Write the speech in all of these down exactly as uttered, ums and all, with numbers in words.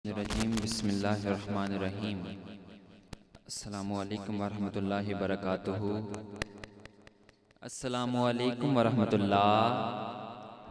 الرجیم بسم اللہ الرحمن الرحیم السلام علیکم ورحمۃ اللہ وبرکاتہ۔ السلام علیکم ورحمۃ اللہ۔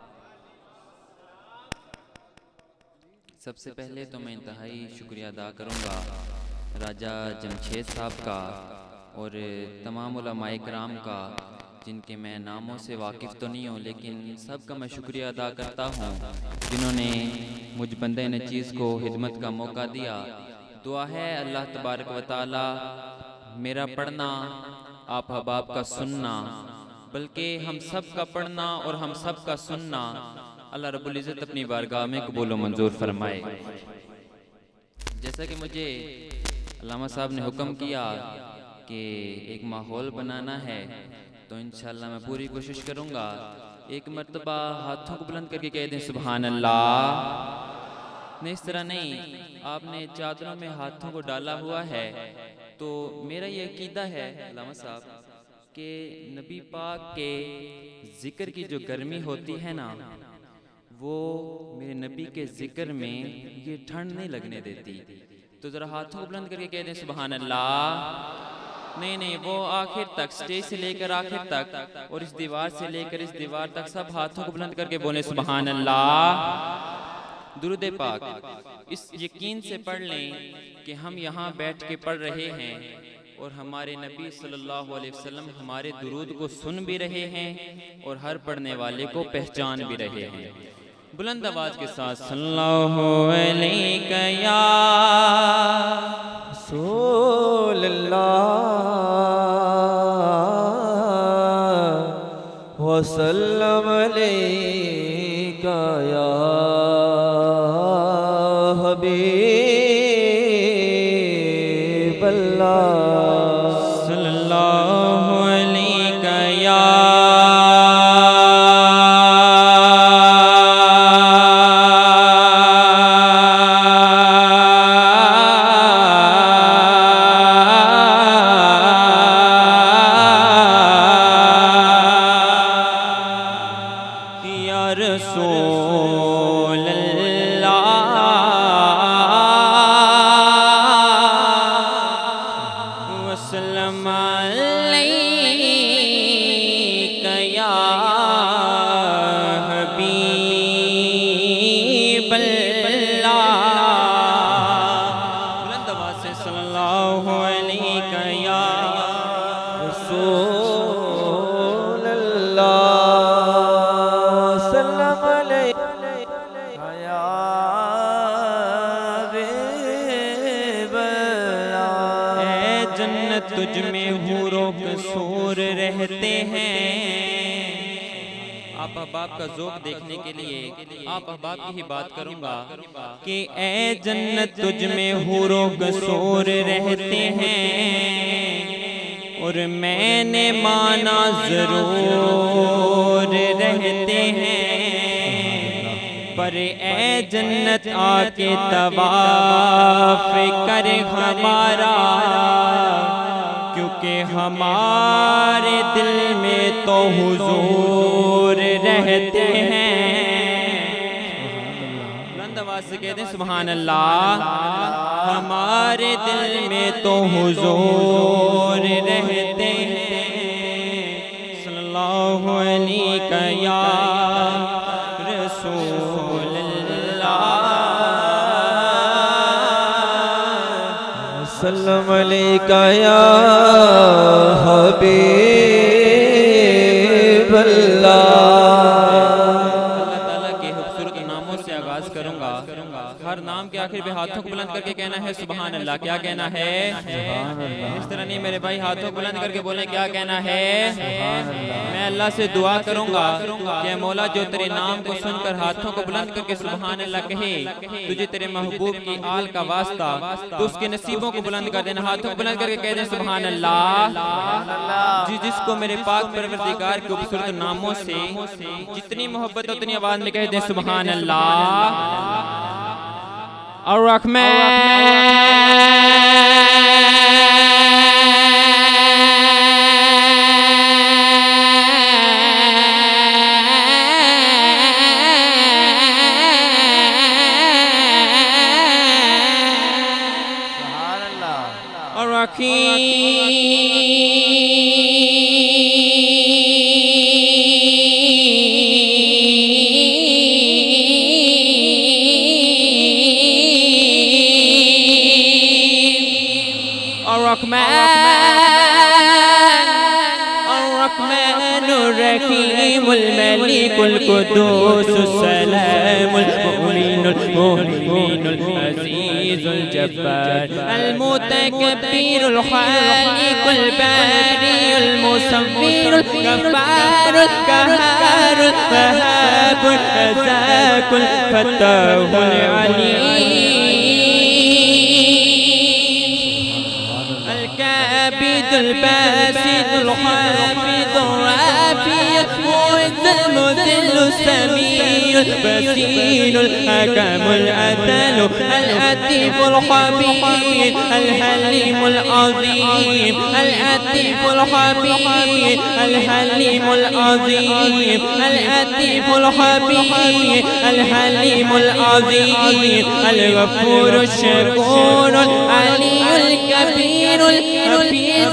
سب سے پہلے تو میں انتہائی شکریہ ادا کروں گا راجہ جمشید صاحب کا اور تمام علماء کرام کا، جن کے میں ناموں سے واقف تو نہیں ہوں لیکن سب کا میں شکریہ ادا کرتا ہوں جنہوں نے مجھ بندے نچیز کو خدمت کا موقع دیا۔ دعا ہے اللہ تبارک و تعالی میرا پڑھنا، آپ احباب کا سننا، بلکہ ہم سب کا پڑھنا اور ہم سب کا سننا اللہ رب العزت اپنی بارگاہ میں قبول و منظور فرمائے۔ جیسا کہ مجھے علامہ صاحب نے حکم کیا کہ ایک ماحول بنانا ہے تو انشاءاللہ میں پوری کوشش کروں گا۔ ایک مرتبہ ہاتھوں کو بلند کر کے کہہ دیں سبحان اللہ۔ نہیں، اس طرح نہیں، آپ نے چادروں میں ہاتھوں کو ڈالا ہوا ہے تو میرا یہ عقیدہ ہے علامہ صاحب کہ نبی پاک کے ذکر کی جو گرمی ہوتی ہے نا، وہ میرے نبی کے ذکر میں یہ ٹھنڈ نہیں لگنے دیتی۔ تو ذرا ہاتھوں کو بلند کر کے کہہ دیں سبحان اللہ۔ نہیں نہیں، وہ آخر تک، سٹیج سے لے کر آخر تک اور اس دیوار سے لے کر اس دیوار تک سب ہاتھوں کو بلند کر کے بولیں سبحان اللہ۔ درود پاک اس یقین سے پڑھ لیں کہ ہم یہاں بیٹھ کے پڑھ رہے ہیں اور ہمارے نبی صلی اللہ علیہ وسلم ہمارے درود کو سن بھی رہے ہیں اور ہر پڑھنے والے کو پہچان بھی رہے ہیں۔ بلند آواز کے ساتھ صلی اللہ علیہ یا رسول اللہ وسلم علیک یا حبیب اللہ صلی اللہ علیہ یا رسول اللہ وسلم علیک یا حبیب اللہ۔ بلند آواز سے صلی اللہ علیہ یا رسول اللہ تجھ میں حور و قصور رہتے ہیں۔ آپ احباب کا ذوق دیکھنے کے لیے آپ احباب کی ہی بات کروں گا کہ اے جنت تجھ میں حور و قصور رہتے ہیں، اور میں نے مانا ضرور رہتے ہیں، پر اے جنت آ کے طواف کر ہمارا، کیونکہ ہمارے دل میں تو حضور رہتے ہیں۔ بلند آواز سے کہتے ہیں سبحان اللہ۔ ہمارے دل میں تو حضور رہتے ہیں۔ صلی اللہ علیہ یا رسول اللہ وسلم علیک یا حبیب اللہ۔ اللہ تعالیٰ کے خوبصورت ناموں سے آغاز کروں گا۔ ہر نام کے آخر پہ ہاتھوں کو بلند کر کے کہنا ہے سبحان اللہ۔ کیا کہنا ہے؟ اس طرح نہیں میرے بھائی، ہاتھوں کو بلند کر کے بولیں کیا کہنا ہے؟ میں اللہ سے دعا کروں گا کہ مولا جو تیرے نام کو سن کر ہاتھوں کو بلند کر کے سبحان اللہ کہے، تجھے تیرے محبوب کی آل کا واسطہ تو اس کے نصیبوں کو بلند کر دینا۔ ہاتھوں کو بلند کر کے کہہ دیں سبحان اللہ۔ جی جس کو میرے پاک پروردگار کے خوبصورت ناموں سے جتنی محبت اتنی آواز میں کہہ دیں سبحان اللہ۔ الرحمن الرحيم الملك القدوس السلام المؤمن المهيمن العزيز الجبار المتكبر الخالق الباري المصور الغفار القهار الوهاب الرزاق الفتاح العليم الكابد الباسط الحافظ الرافع المعز المذل السميع البصير الحكم العدل اللطيف الخبير الحليم العظيم اللطيف الخبير الحليم العظيم اللطيف الخبير الحليم العظيم الغفور الشكور العلي الكبير الحفيظ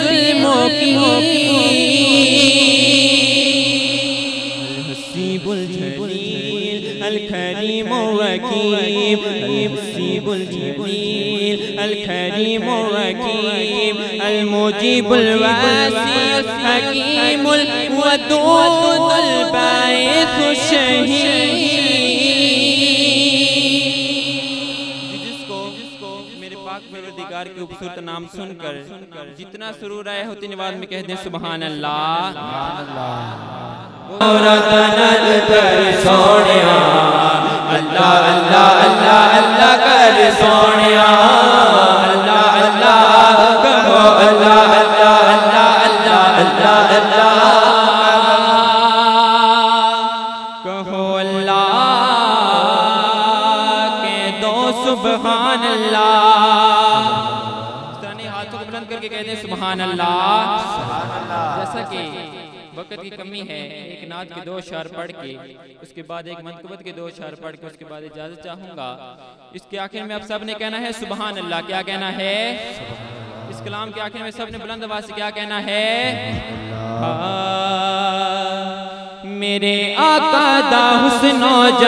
المقيم الحسيب الجليل الكريم الرقيب الحسيب الجليل الكريم الرقيب المجيب الواسع الحكيم الودود الباعث الشهيد پروردگار کے خوبصورت نام سن کر جتنا سرور آئے ہوتی نواز میں کہہ دیں سبحان اللہ کر سونیا اللہ اللہ اللہ اللہ کر سونیا اللہ اللہ کہو اللہ اللہ اللہ اللہ اللہ اللہ کہو اللہ کے دو سبحان اللہ کر کے کہتے ہیں سبحان اللہ جیسا کہ وقت کی کمی ہے ایک نعت کے دو اشعار پڑھ کے اس کے بعد ایک منقبت کے دو اشعار پڑھ کے اس کے بعد اجازت چاہوں گا اس کے آخر میں اب سب نے کہنا ہے سبحان اللہ کیا کہنا ہے اس کلام کے آخر میں سب نے بلند آواز سے کیا کہنا ہے میرے آقا دا حسن و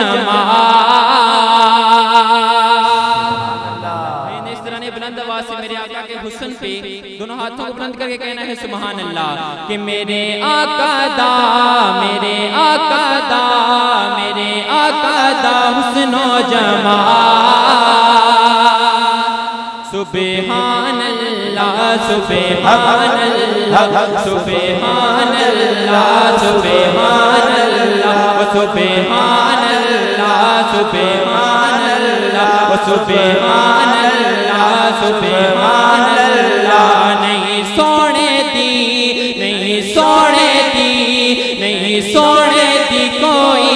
جمال اس طرح نے بلند آواز سے میرے آقا کے حسن پہ دونوں ہاتھوں کو بلند کر کے کہنا ہے سبحان اللہ کہ میرے آقا دا میرے آقا دا میرے آقا دا حسن و جمال سبحان اللہ سبحان اللہ سبحان اللہ سبحان اللہ سبحان اللہ سبحان اللہ سبحان اللہ سبحان اللہ نہیں سونے دی نہیں سونے دی نہیں سونے دی کوئی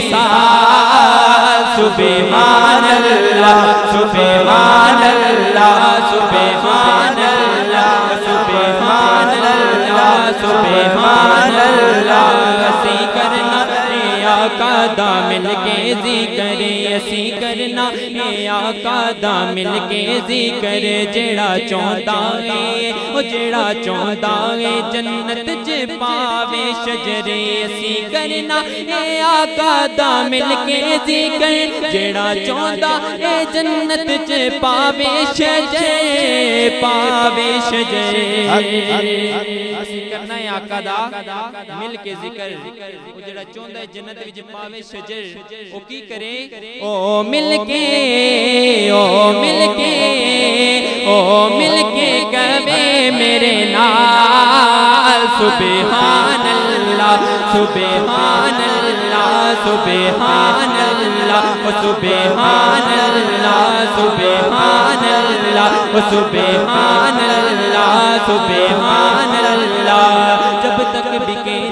مثال سبحان اللہ سبحان اللہ سبحان اللہ سبحان اللہ سبحان اللہ اسی کرنا اے آقا دا مل کے ذکر اسی کرنا اے آقا دا مل کے ذکر جیڑا چوندا ہے او جیڑا چوندا ہے جنت چ پاوے شجرے اسی کرنا اے آقا دا مل کے ذکر جیڑا چوندا اے جنت چ پاوے شجرے پاوے شجرے اسی کرنا ہے آقا دا مل کے ذکر او جیڑا چوندا ہے جنت وچ پاوے شجر او کی کرے او مل کے او مل کے او مل کے کہے میرے نال سبحان اللہ سبحان اللہ سبحان اللہ سبحان اللہ سبحان اللہ سبحان اللہ سبحان اللہ جب تک بکے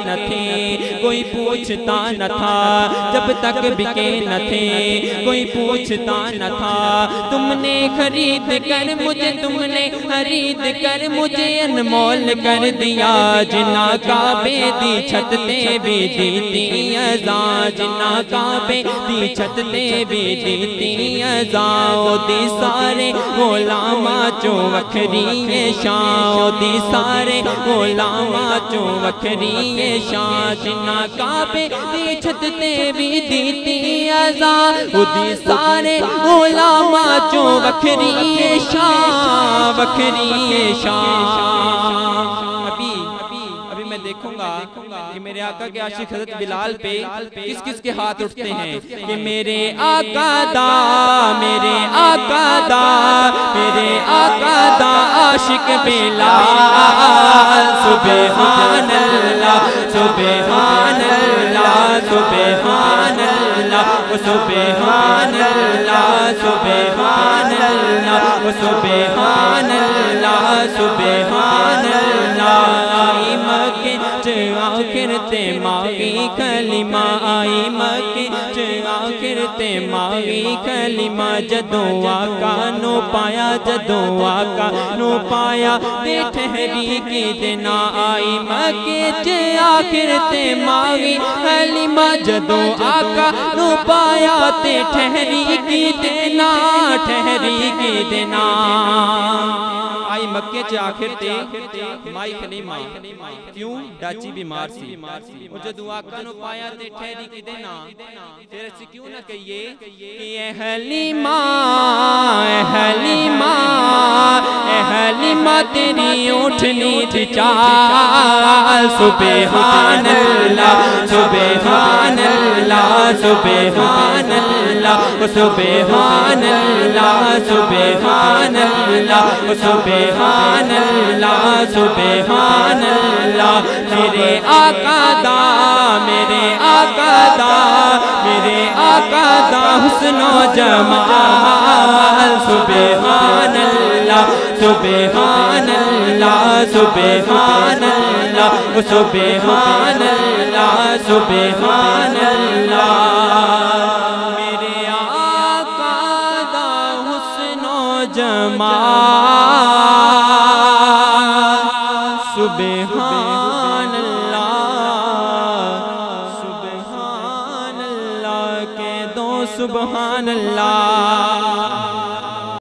نہ تھے کوئی پوچھتا نہ تھا، جب تک بکے نہ تھے کوئی پوچھتا نہ تھا، تم نے خرید کر مجھے تم نے خرید کر مجھے انمول کر دیا، جنا کعبے دی چھت تے بھی دیتی ازاں، جنا کعبے دی چھت تے بھی دیتی ازاں، دی سارے غلاماں چوں وکھری شان، دی سارے غلاماں چوں وکھری شان، جنا کعبے دی چھت تے بھی دیتی ازاں، دی سارے غلاماں چوں وکھری شان وکھری شان۔ ابھی ابھی میں دیکھوں گا کہ میرے آقا کے عاشق حضرت بلال پہ کس کس کے ہاتھ اٹھتے ہیں کہ میرے آقا دا میرے آقا دا میرے آقا دا عاشق بلال، سبحان اللہ سبحان اللہ سبحان اللہ سبحان اللہ سبحان اللہ سبحان اللہ سبحان اللہ۔ آئی مکے چ آخر تے ماغی کلمہ، آئی مکے چ آخر تے ماغی کلمہ، جدوں آقا نو پایا جدوں آقا نو پایا تے ٹھہری کی دینا، آئی مکے چ آخر تے ماغی کلمہ، جدوں آقا نو پایا تے ٹھہری کی دینا ٹھہری کی دینا۔ آئی مکے چ آخر تے مائی خلیمہ، کیوں ڈاچی بیمار سی، اور جدو آقا نو پایا تے ٹھہری کی دینا، پھر اسی کیوں نہ کہیے کہ اے حلیمہ اے حلیمہ اے حلیمہ تیری اٹھنی تھی چال، سبحان اللہ سبحان اللہ سبحان اللہ سبحان اللہ سبحان اللہ سبحان اللہ سبحان اللہ۔ میرے آقا دا میرے آقا دا میرے آقا دا حسن و جمال، سبحان اللہ سبحان اللہ سبحان اللہ سبحان اللہ سبحان اللہ۔ میرے آقا دا حسن و جمال، سبحان اللہ سبحان اللہ کہہ دو سبحان اللہ۔